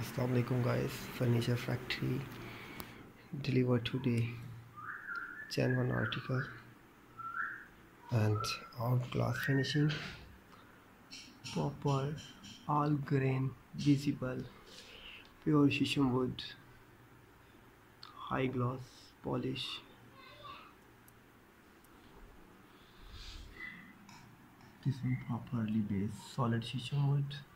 Assalamualaikum guys, furniture factory delivered today Chenone article and out glass finishing, proper all grain visible, pure shisham wood, high gloss polish. This one properly based solid shisham wood.